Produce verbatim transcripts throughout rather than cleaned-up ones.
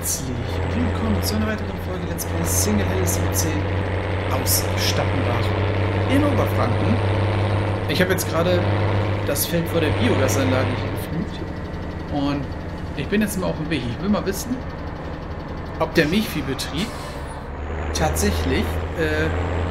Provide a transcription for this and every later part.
herzlich willkommen zu einer weiteren Folge Let's Play Single L S W C aus Stappenbach in Oberfranken. Ich habe jetzt gerade das Feld vor der Biogasanlage hier geflugt und ich bin jetzt mal auf dem Weg. Ich will mal wissen, ob der Milchviehbetrieb tatsächlich äh,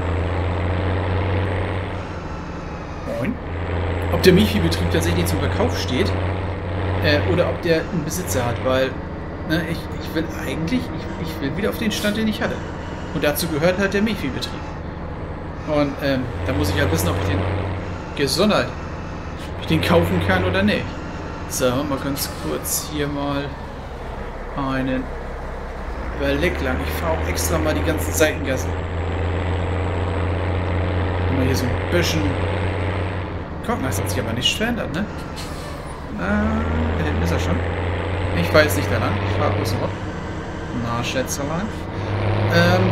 moin, ob der Milchviehbetrieb tatsächlich zum Verkauf steht äh, oder ob der einen Besitzer hat, weil ne, ich, ich will eigentlich, ich, ich will wieder auf den Stand, den ich hatte. Und dazu gehört halt der Milchviehbetrieb. Und ähm, da muss ich halt wissen, ob ich den gesondert, ob ich den kaufen kann oder nicht. So, mal ganz kurz hier mal einen Überleg lang. Ich fahre auch extra mal die ganzen Seitengassen. Mal hier so ein bisschen. Guck, das hat sich aber nicht verändert, ne? Ah, da hinten ist er schon. Ich weiß nicht daran. Ich fahre außen rum. Na, Schätzelein. Ähm.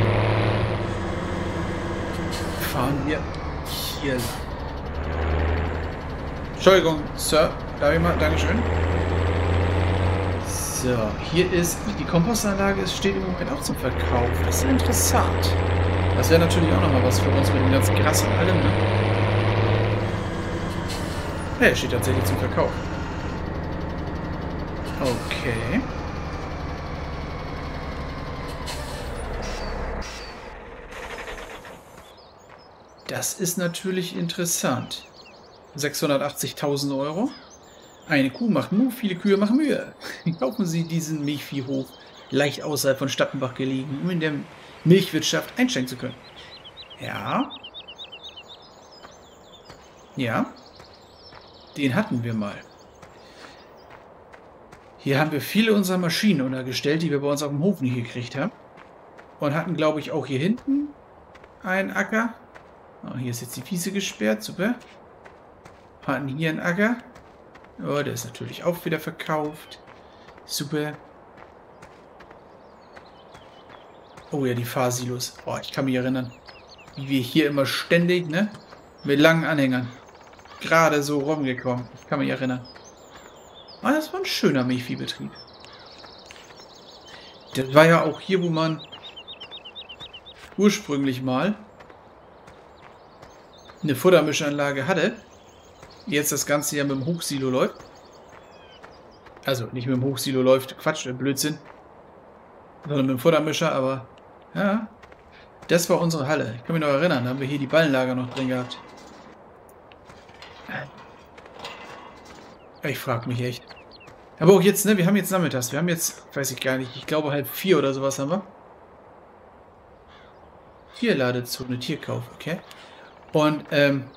Fahren wir hier lang. Entschuldigung, Sir. Darf ich mal? Dankeschön. So, hier ist die Kompostanlage. Es steht im Moment auch zum Verkauf. Das ist interessant. Das wäre natürlich auch nochmal was für uns mit dem ganzen Gras und allem, ne? Ja, er steht tatsächlich zum Verkauf. Okay. Das ist natürlich interessant. sechshundertachtzigtausend Euro. Eine Kuh macht Mu, viele Kühe machen Mühe. Kaufen Sie diesen Milchviehhof leicht außerhalb von Stappenbach gelegen, um in der Milchwirtschaft einsteigen zu können. Ja. Ja. Den hatten wir mal. Hier haben wir viele unserer Maschinen untergestellt, die wir bei uns auf dem Hof nicht gekriegt haben. Und hatten, glaube ich, auch hier hinten einen Acker. Oh, hier ist jetzt die Wiese gesperrt, super. Hatten hier einen Acker. Oh, der ist natürlich auch wieder verkauft. Super. Oh ja, die Fahrsilos. Oh, ich kann mich erinnern, wie wir hier immer ständig, ne, mit langen Anhängern gerade so rumgekommen. Ich kann mich erinnern. Ah, das war ein schöner Milchviehbetrieb. Das war ja auch hier, wo man ursprünglich mal eine Futtermischanlage hatte. Jetzt das Ganze ja mit dem Hochsilo läuft. Also nicht mit dem Hochsilo läuft, Quatsch, Blödsinn. Sondern mit dem Futtermischer, aber ja. Das war unsere Halle. Ich kann mich noch erinnern, da haben wir hier die Ballenlager noch drin gehabt. Ich frage mich echt. Aber auch jetzt, ne, wir haben jetzt nachmittags. Wir haben jetzt, weiß ich gar nicht, ich glaube halb vier oder sowas haben wir. Tierladezone, Tierkauf, okay. Und, ähm,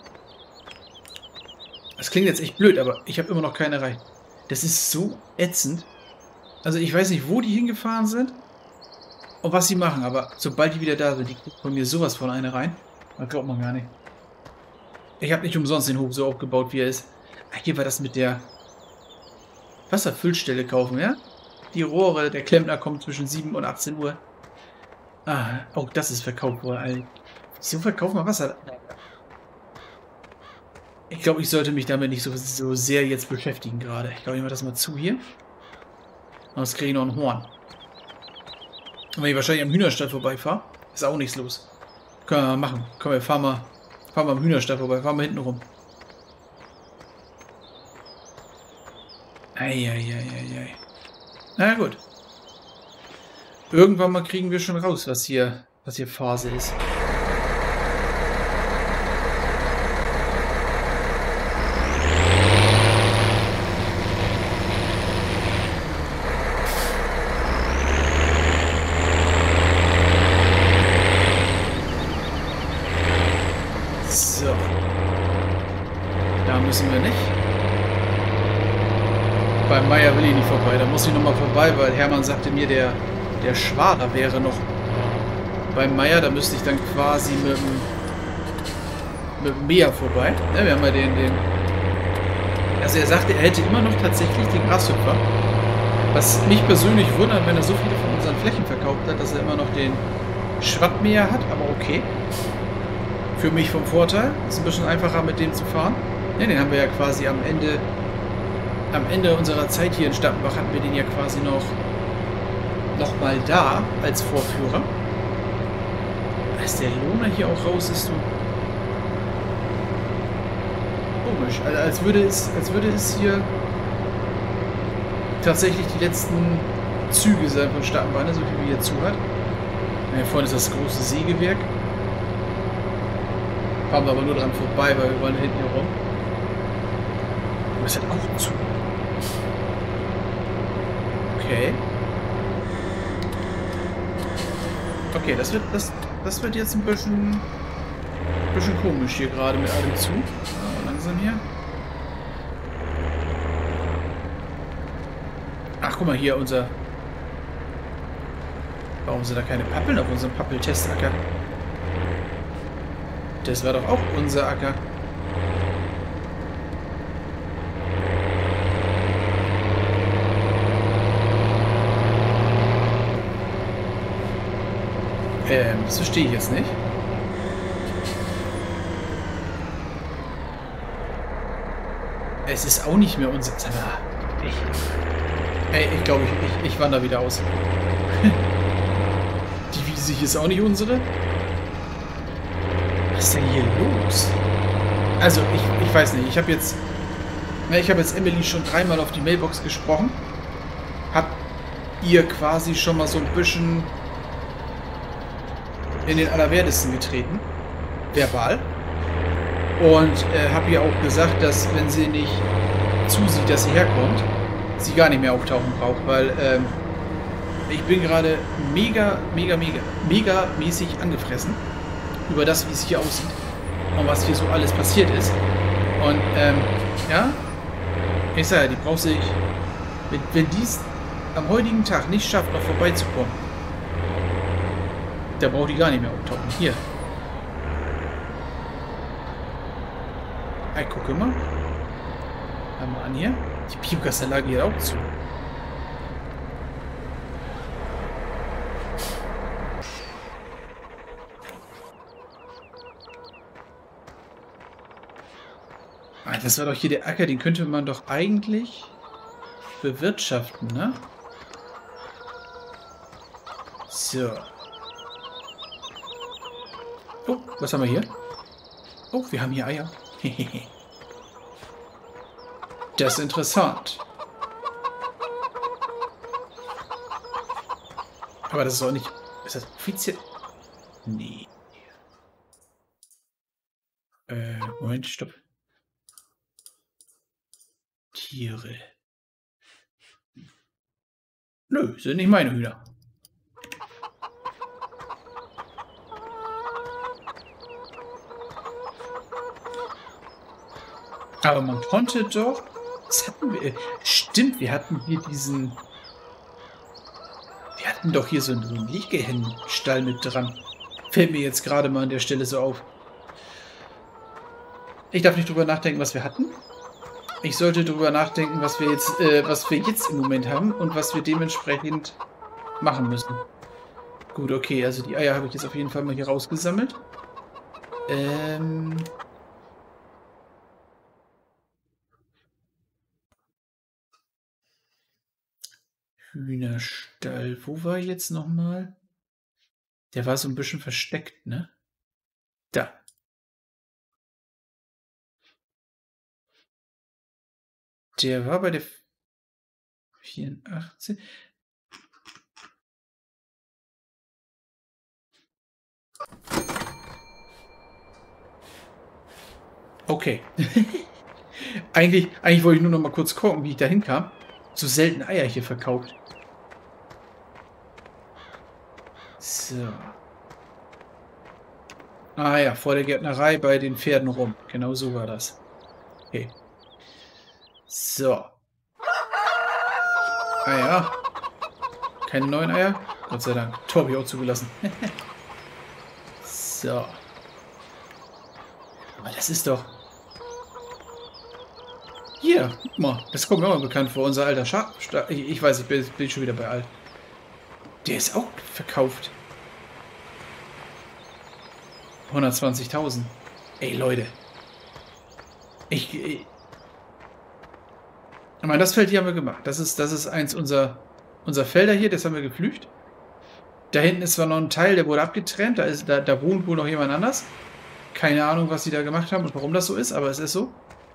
das klingt jetzt echt blöd, aber ich habe immer noch keine rein. Das ist so ätzend. Also ich weiß nicht, wo die hingefahren sind und was sie machen, aber sobald die wieder da sind, die kriegt von mir sowas von eine rein. Das glaubt man gar nicht. Ich habe nicht umsonst den Hof so aufgebaut, wie er ist. Ach, hier war das mit der Wasserfüllstelle kaufen, ja? Die Rohre, der Klempner kommt zwischen sieben und achtzehn Uhr. Ah, auch das ist verkauft worden, Alter. Wieso verkauft man Wasser? Ich glaube, ich sollte mich damit nicht so, so sehr jetzt beschäftigen gerade. Ich glaube, ich mache das mal zu hier. Sonst kriege ich noch ein Horn. Und wenn ich wahrscheinlich am Hühnerstall vorbeifahre, ist auch nichts los. Können wir mal machen. Komm, wir fahren mal, fahren mal am Hühnerstall vorbei. Fahren wir hinten rum. Eieieiei. Na gut. Irgendwann mal kriegen wir schon raus, was hier, was hier Phase ist. So. Da müssen wir nicht. Beim Meier will ich nicht vorbei. Da muss ich nochmal vorbei, weil Hermann sagte mir, der, der Schwader wäre noch beim Meier. Da müsste ich dann quasi mit dem, mit dem Meer vorbei. Ja, wir haben ja den, den... Also er sagte, er hätte immer noch tatsächlich den Grashüpfer. Was mich persönlich wundert, wenn er so viele von unseren Flächen verkauft hat, dass er immer noch den Schwattmäher hat. Aber okay. Für mich vom Vorteil. Ist ein bisschen einfacher mit dem zu fahren. Ne, den haben wir ja quasi am Ende am Ende unserer Zeit hier in Stappenbach hatten wir den ja quasi noch nochmal da als Vorführer. Dass der Lohner hier auch raus ist, du. Komisch. Also als würde es, als würde es hier tatsächlich die letzten Züge sein von Staatenbahn, so wie wir hier zu hat. Hier vorne ist das große Sägewerk. Fahren wir aber nur dran vorbei, weil wir wollen da hinten herum. Aber es hat auch zu. Okay. Okay, das wird, das, das wird jetzt ein bisschen, ein bisschen komisch hier gerade mit allem zu. Aber langsam hier. Ach, guck mal hier, unser... Warum sind da keine Pappeln auf unserem Pappeltestacker? Das war doch auch unser Acker. Ähm, das verstehe ich jetzt nicht. Es ist auch nicht mehr unser... Sag mal, ich... Ey, ich glaube, ich, ich, ich wandere wieder aus. Die Wiese hier ist auch nicht unsere. Was ist denn hier los? Also, ich, ich weiß nicht. Ich habe jetzt... Ich habe jetzt Emily schon dreimal auf die Mailbox gesprochen. Hab ihr quasi schon mal so ein bisschen in den Allerwertesten getreten. Verbal. Und äh, habe ihr auch gesagt, dass wenn sie nicht zusieht, dass sie herkommt, sie gar nicht mehr auftauchen braucht, weil ähm, ich bin gerade mega, mega, mega, mega mäßig angefressen über das, wie es hier aussieht und was hier so alles passiert ist. Und ähm, ja, ich sage ja, die braucht sich, wenn, wenn die es am heutigen Tag nicht schafft, noch vorbeizukommen, da braucht die gar nicht mehr auftauchen. Hier. Hey, gucke mal. Hör mal an hier. Die Biogasanlage geht auch zu. Ah, das war doch hier der Acker, den könnte man doch eigentlich bewirtschaften, ne? So. Oh, was haben wir hier? Oh, wir haben hier Eier. Hehehe. Das ist interessant. Aber das ist auch nicht... Ist das offiziell? Nee. Äh, Moment, stopp. Tiere. Nö, sind nicht meine Hühner. Aber man konnte doch... Was hatten wir? Stimmt, wir hatten hier diesen... Wir hatten doch hier so einen Legehennenstall mit dran. Fällt mir jetzt gerade mal an der Stelle so auf. Ich darf nicht drüber nachdenken, was wir hatten. Ich sollte drüber nachdenken, was wir jetzt, äh, was wir jetzt im Moment haben und was wir dementsprechend machen müssen. Gut, okay, also die Eier habe ich jetzt auf jeden Fall mal hier rausgesammelt. Ähm... Hühnerstall. Wo war jetzt nochmal? Der war so ein bisschen versteckt, ne? Da. Der war bei der vierundachtzig. Okay. eigentlich, eigentlich wollte ich nur noch mal kurz gucken, wie ich da hinkam. So selten Eier hier verkauft. So. Ah ja, vor der Gärtnerei bei den Pferden rum. Genau so war das. Okay. So. Ah ja. Keine neuen Eier? Gott sei Dank. Tor habe ich auch zugelassen. So. Aber das ist doch... Hier, guck mal. Das kommt mir auch mal bekannt vor. Unser alter Schaf... Ich, ich weiß, ich bin, bin schon wieder bei alt. Der ist auch verkauft. hundertzwanzigtausend. Ey, Leute. Ich... ich Ich meine, das Feld hier haben wir gemacht. Das ist, das ist eins unserer, unserer Felder hier, das haben wir gepflügt. Da hinten ist zwar noch ein Teil, der wurde abgetrennt. Da, ist, da, da wohnt wohl noch jemand anders. Keine Ahnung, was sie da gemacht haben und warum das so ist, aber es ist so.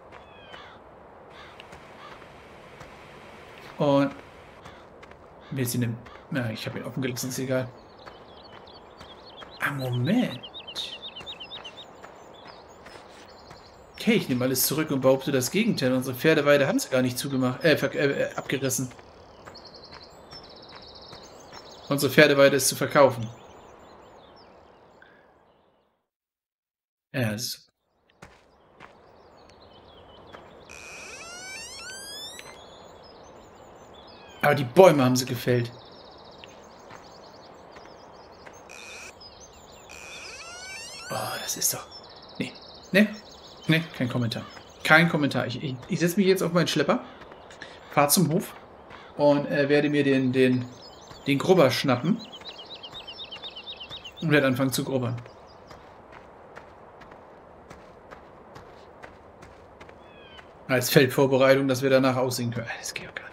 Und wir sind im... Na, ich habe ihn offen gelassen, ist egal. Ah, Moment. Okay, ich nehme alles zurück und behaupte das Gegenteil. Unsere Pferdeweide haben sie gar nicht zugemacht, äh, äh, abgerissen. Unsere Pferdeweide ist zu verkaufen. Ja, das ist... Aber die Bäume haben sie gefällt. Oh, das ist doch... Nee, nee, nee, kein Kommentar. Kein Kommentar. Ich, ich, ich setze mich jetzt auf meinen Schlepper, fahre zum Hof und äh, werde mir den, den, den Grubber schnappen und werde anfangen zu grubbern. Als Feldvorbereitung, dass wir danach aussehen können. Das geht doch gar nicht.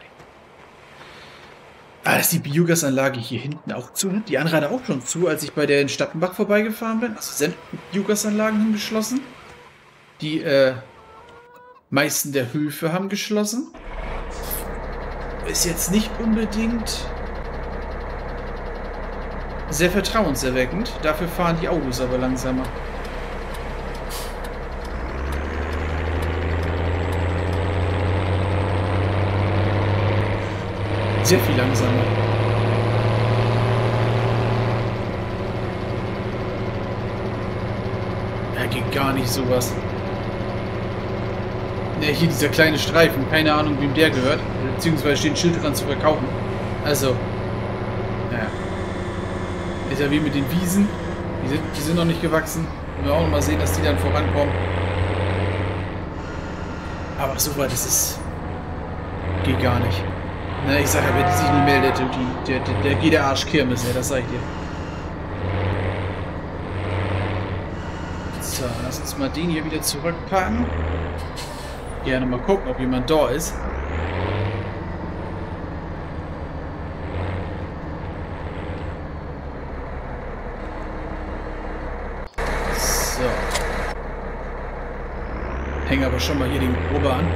Ah, ist die Biogasanlage hier hinten auch zu? Die andere hatte auch schon zu, als ich bei der in Stappenbach vorbeigefahren bin. Also sind Biogasanlagen haben geschlossen. Die äh, meisten der Höfe haben geschlossen. Ist jetzt nicht unbedingt sehr vertrauenserweckend. Dafür fahren die Autos aber langsamer. Sehr viel langsamer. Da geht gar nicht sowas. Ne, hier dieser kleine Streifen. Keine Ahnung, wem der gehört. Beziehungsweise steht ein Schild dran zu verkaufen. Also, naja. Ist ja wie mit den Wiesen. Die sind, die sind noch nicht gewachsen. Und wir auch noch mal sehen, dass die dann vorankommen. Aber so weit ist es. Geht gar nicht. Na, ich sag ja, wenn die sich nicht meldet, die, der, der, der geht der Arsch Kirmes, ja, das sag ich dir. So, lass uns mal den hier wieder zurückpacken. Gerne mal gucken, ob jemand da ist. So. Hängen aber schon mal hier den Grubber an.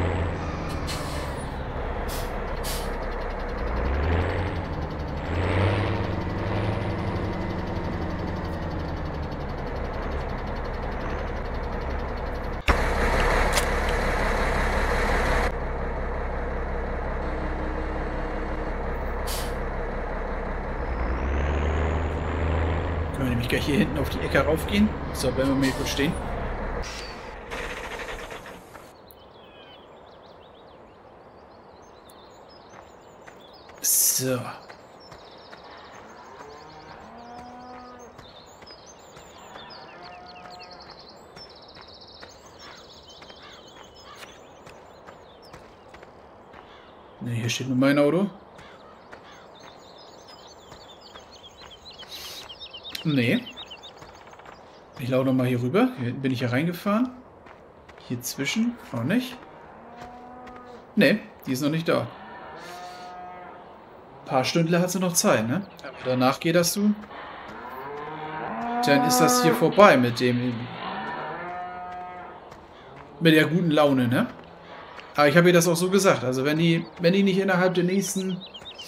Können wir nämlich gleich hier hinten auf die Ecke raufgehen. So, wenn wir mal hier kurz stehen. So. Ne, hier steht nur mein Auto. Nee. Ich laufe nochmal hier rüber. Hier hinten bin ich ja reingefahren. Hier zwischen auch nicht. Nee, die ist noch nicht da. Ein paar Stündler hat sie noch Zeit, ne? Aber danach geht das du. Dann ist das hier vorbei mit dem... mit der guten Laune, ne? Aber ich habe ihr das auch so gesagt. Also wenn die, wenn die nicht innerhalb der nächsten...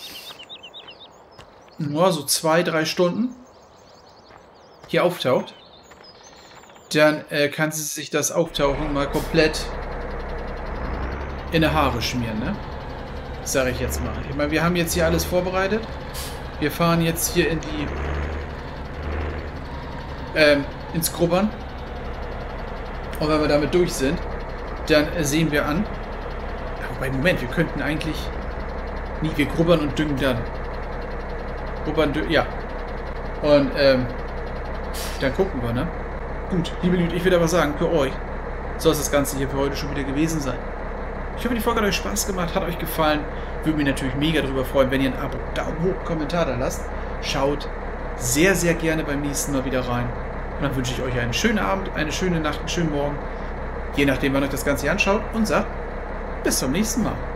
nur so zwei, drei Stunden hier auftaucht, dann äh, kann sie sich das Auftauchen mal komplett in die Haare schmieren, ne? Sage ich jetzt mal. Ich meine, wir haben jetzt hier alles vorbereitet. Wir fahren jetzt hier in die ähm, ins Grubbern. Und wenn wir damit durch sind, dann äh, sehen wir an. Aber Moment, wir könnten eigentlich... Nie, wir grubbern und düngen dann. Grubbern, düngen, ja. Und ähm, dann gucken wir, ne? Gut, liebe Leute, ich würde aber sagen, für euch soll es das Ganze hier für heute schon wieder gewesen sein. Ich hoffe, die Folge hat euch Spaß gemacht, hat euch gefallen. Würde mich natürlich mega darüber freuen, wenn ihr ein Abo, Daumen hoch, Kommentar da lasst. Schaut sehr, sehr gerne beim nächsten Mal wieder rein. Und dann wünsche ich euch einen schönen Abend, eine schöne Nacht, einen schönen Morgen. Je nachdem, wann euch das Ganze hier anschaut. Und sagt, bis zum nächsten Mal.